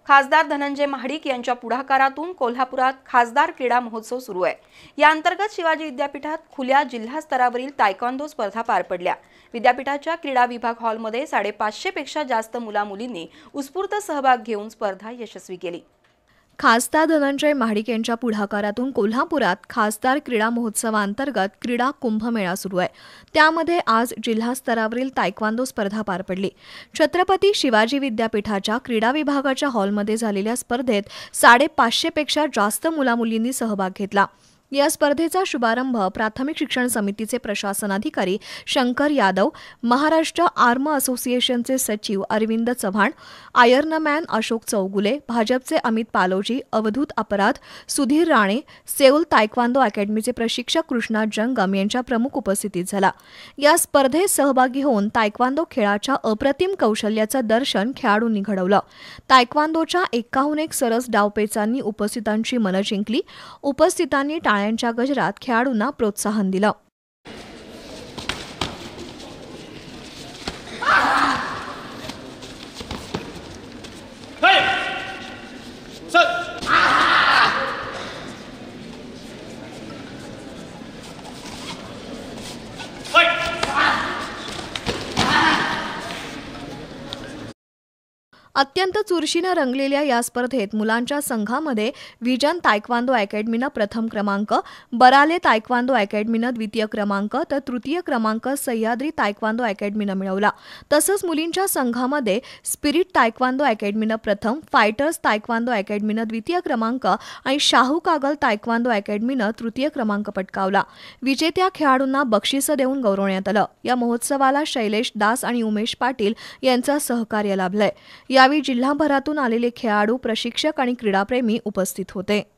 खासदार धनंजय महाडिक यांच्या पुढाकारातून कोल्हापुरात खासदार क्रीडा महोत्सव सुरू आहे। या अंतर्गत शिवाजी विद्यापीठात खुल्या जिल्हा स्तरावरील तायक्वांदो स्पर्धा पार पडल्या। विद्यापीठाच्या क्रीडा विभाग हॉलमध्ये 550 पेक्षा जास्त मुला-मुलींनी उत्स्फूर्त सहभाग घेऊन स्पर्धा यशस्वी केली। खासदार धनंजय महाडिक यांच्या पुढाकारातून कोल्हापुरात खासदार क्रीडा महोत्सवाअंतर्गत क्रीडा कुंभमेळा सुरू आहे। त्यामध्ये आज जिल्हा स्तरावरील तायक्वांदो स्पर्धा पार पडली। छत्रपती शिवाजी विद्यापीठाच्या क्रीडा विभागाच्या हॉलमध्ये झालेल्या स्पर्धेत 550 पेक्षा जास्त मुला-मुलींनी सहभाग घेतला। या स्पर्धेचा शुभारंभ प्राथमिक शिक्षण समितीचे प्रशासनाधिकारी शंकर यादव, महाराष्ट्र आर्म असोसिएशनचे सचिव अरविंद चव्हाण, आयर्नमॅन अशोक चौगुले, भाजपचे अमित पालोजी, अवधूत अपराध, सुधीर राणे, सेऊल तायक्वांदो अकॅडमीचे प्रशिक्षक कृष्णा जंगम यांच्या प्रमुख उपस्थितीत झाला। या स्पर्धेत सहभागी होऊन तायक्वांदो खेळाच्या अप्रतिम कौशल्याचं दर्शन खेळाडूंनी घडवलं। तायक्वांदोच्या एकाहून एक सरस डावपेचांनी उपस्थितांची मनं जिंकली। उपस्थितांनी टाळ्यांच्या गजरात खेळाडूंना प्रोत्साहन दिलं। अत्यंत चुरशीनं रंगलेल्या या स्पर्धेत मुलांच्या संघामध्ये विजन तायक्वांदो अकॅडमीनं प्रथम क्रमांक, बराले तायक्वांदो अकॅडमीनं द्वितीय क्रमांक तर तृतीय क्रमांक सह्याद्री तायक्वांदो अकॅडमीनं मिळवला। तसंच मुलींच्या संघामध्ये स्पिरिट तायक्वांदो अकॅडमीनं प्रथम, फायटर्स तायक्वांदो अकॅडमीनं द्वितीय क्रमांक आणि शाहू कागल तायक्वांदो अकॅडमीनं तृतीय क्रमांक पटकावला। विजेत्या खेळाडूंना बक्षिसं देऊन गौरवण्यात आलं। या महोत्सवाला शैलेश दास आणि उमेश पाटील यांचं सहकार्य लाभलंय। यावेळी जिल्हाभरातून आलेले खेळाडू, प्रशिक्षक आणि क्रीडाप्रेमी उपस्थित होते।